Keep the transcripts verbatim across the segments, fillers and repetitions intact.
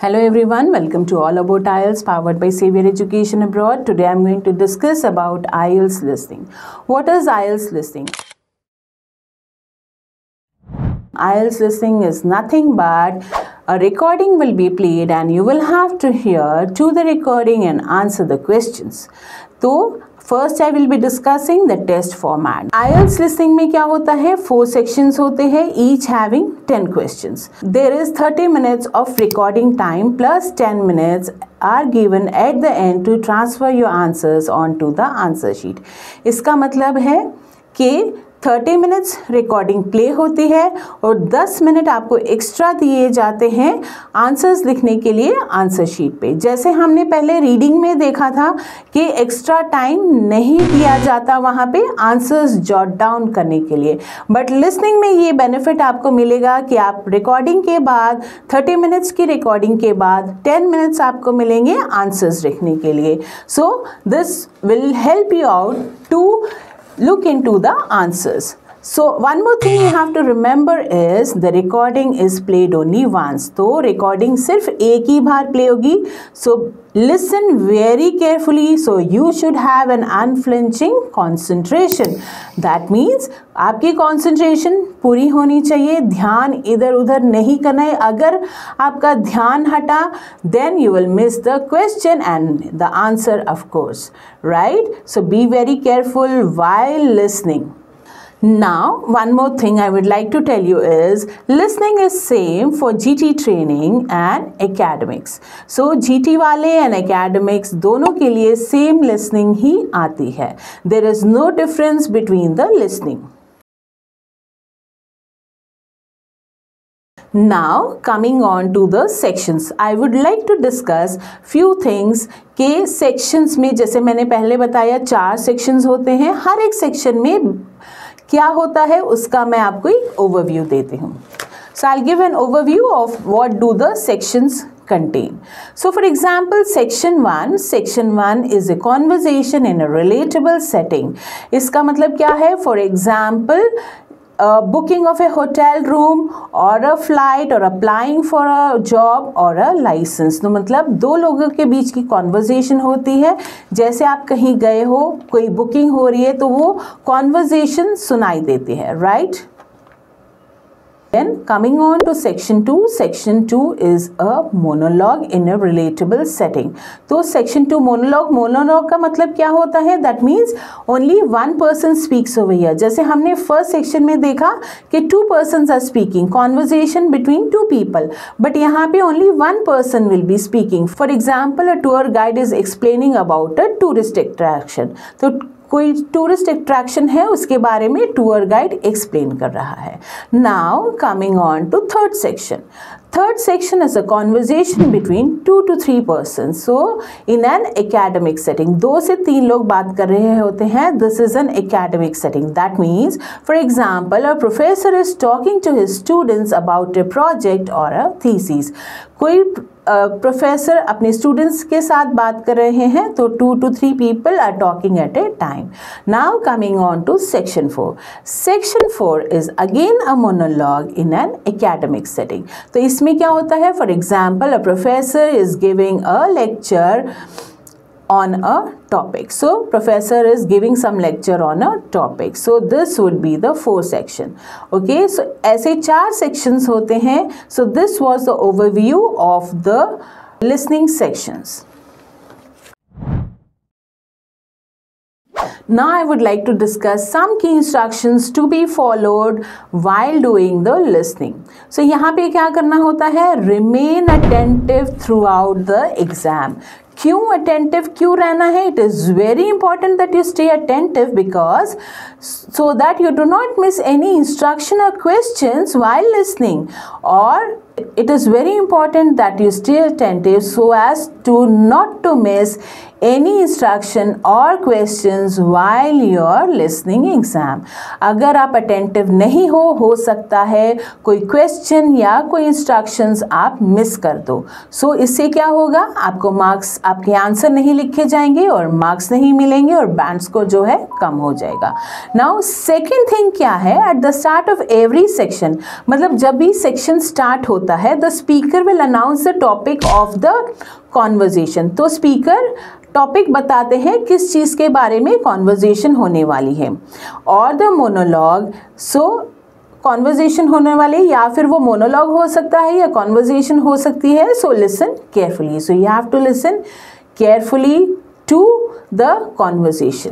Hello everyone, welcome to All About I E L T S powered by Xavier Education Abroad. Today I am going to discuss about I E L T S listening. What is I E L T S listening? I E L T S listening is nothing but a recording will be played and you will have to hear to the recording and answer the questions. तो first I will be discussing the test format. I E L T S listening में क्या होता है, four sections होते हैं, each having ten questions. There is thirty minutes of recording time plus ten minutes are given at the end to transfer your answers on to the answer sheet. इसका मतलब है कि थर्टी मिनट्स रिकॉर्डिंग प्ले होती है और ten minute आपको extra दिए जाते हैं आंसर्स लिखने के लिए आंसर शीट पे। जैसे हमने पहले रीडिंग में देखा था कि एक्स्ट्रा टाइम नहीं दिया जाता वहाँ पे आंसर्स जॉट डाउन करने के लिए, बट लिसनिंग में ये बेनिफिट आपको मिलेगा कि आप रिकॉर्डिंग के बाद थर्टी मिनट्स की रिकॉर्डिंग के बाद टेन मिनट्स आपको मिलेंगे आंसर्स लिखने के लिए। So this will help you out to look into the answers. So one more thing you have to remember is the recording is played only once. तो recording सिर्फ एक ही बार play होगी. So listen very carefully. So you should have an unflinching concentration. That means आपकी concentration पूरी होनी चाहिए, ध्यान इधर उधर नहीं करना है। अगर आपका ध्यान हटा then you will miss the question and the answer of course, right? So be very careful while listening. Now, one more thing I would like to tell you is listening is same for G T training and academics. So G T वाले and academics दोनों के लिए same listening ही आती है. There is no difference between the listening. Now coming on to the sections, I would like to discuss few things के sections में, जैसे मैंने पहले बताया चार sections होते हैं, हर एक section में क्या होता है उसका मैं आपको एक ओवरव्यू देती हूँ। So I'll give an overview of what do the sections contain. So for example, section one, section one is a conversation in a relatable setting. इसका मतलब क्या है? For example, Uh, booking of a hotel room or a flight or applying for a job or a license. तो मतलब दो लोगों के बीच की conversation होती है, जैसे आप कहीं गए हो, कोई booking हो रही है तो वो conversation सुनाई देती है, right? Then coming on to section two, section two is a monologue in a relatable setting. तो section two monologue, monologue का मतलब क्या होता है? That means only one person speaks over here. जैसे हमने first section में देखा कि two persons are speaking, conversation between two people, but यहाँ पे only one person will be speaking. For example, a tour guide is explaining about a tourist attraction. तो कोई tourist attraction है उसके बारे में टूर गाइड एक्सप्लेन कर रहा है। Now coming on to third section. Third section is a conversation between two to three person. So in an academic setting दो से तीन लोग बात कर रहे होते हैं। This is an academic setting. That means for example a professor is talking to his students about a project और अ थीसिस। कोई प्रोफेसर uh, अपने स्टूडेंट्स के साथ बात कर रहे हैं तो two to three people are talking at a time. Now coming on to section four. Section four is again a monologue in an academic setting. तो इसमें क्या होता है? For example a professor is giving a lecture on a topic. So professor is giving some lecture on a topic. So this would be the fourth section. Okay, so ऐसे चार sections होते हैं. So this was the overview of the listening sections. Now I would like to discuss some key instructions to be followed while doing the listening. So यहाँ पे क्या करना होता है? Remain attentive throughout the exam. क्यों attentive क्यों रहना है? It is very important that you stay attentive because so that you do not miss any instruction or questions while listening, or it is very important that you stay attentive so as to not to miss any instruction or questions while you are listening exam. अगर आप attentive नहीं हो हो सकता है कोई question या कोई instructions आप miss कर दो. So इससे क्या होगा? आपको marks आपके आंसर नहीं लिखे जाएंगे और मार्क्स नहीं मिलेंगे और बैंड स्कोर जो है कम हो जाएगा। नाउ सेकेंड थिंग क्या है, at the start of every section, मतलब जब भी सेक्शन स्टार्ट होता है, the speaker will announce the topic of the conversation. तो स्पीकर टॉपिक बताते हैं किस चीज़ के बारे में कॉन्वर्जेशन होने वाली है। और द मोनोलॉग, सो कॉन्वर्जेशन होने वाले या फिर वो मोनोलॉग हो सकता है या कॉन्वर्जेशन हो सकती है। So listen carefully, so you have to listen carefully to the conversation.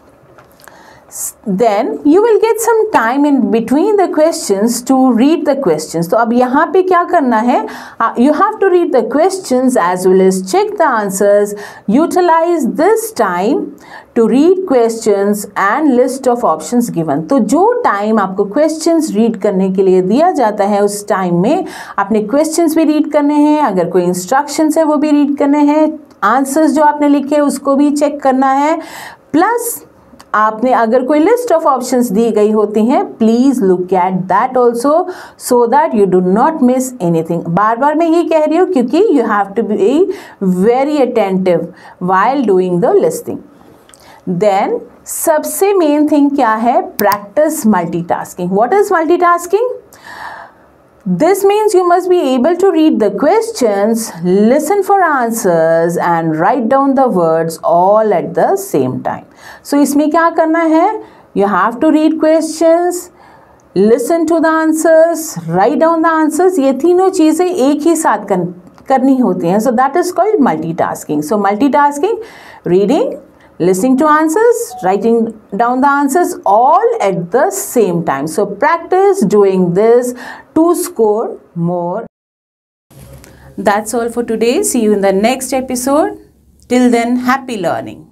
Then you will get some time in between the questions to read the questions. तो अब यहाँ पे क्या करना है, you have to read the questions as well as check the answers. Utilize this time to read questions and list of options given. तो जो time आपको questions read करने के लिए दिया जाता है, उस टाइम में आपने questions भी read करने हैं, अगर कोई instructions है वो भी read करने हैं, answers जो आपने लिखे उसको भी check करना है, प्लस आपने अगर कोई लिस्ट ऑफ ऑप्शंस दी गई होती हैं, please look at that also so that you do not miss anything. बार बार मैं ये कह रही हूँ क्योंकि you have to be very attentive while doing the listing. Then सबसे मेन थिंग क्या है, practice multitasking. What is multitasking? This means you must be able to read the questions, listen for answers and write down the words all at the same time. So इसमें क्या करना है, you have to read questions, listen to the answers, write down the answers. ये तीनों चीज़ें एक ही साथ कर, करनी होती हैं. So that is called multitasking. So multitasking, reading, listening to answers, writing down the answers all at the same time. So practice doing this to score more. That's all for today. See you in the next episode. Till then, happy learning.